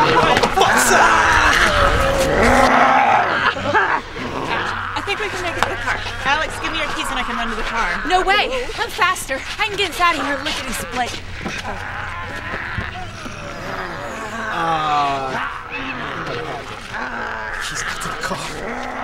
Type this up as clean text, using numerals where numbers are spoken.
I think we can make it to the car. Alex, give me your keys and I can run to the car. No way! I'm faster. I can get us out of here lickety-split. She's got to the car.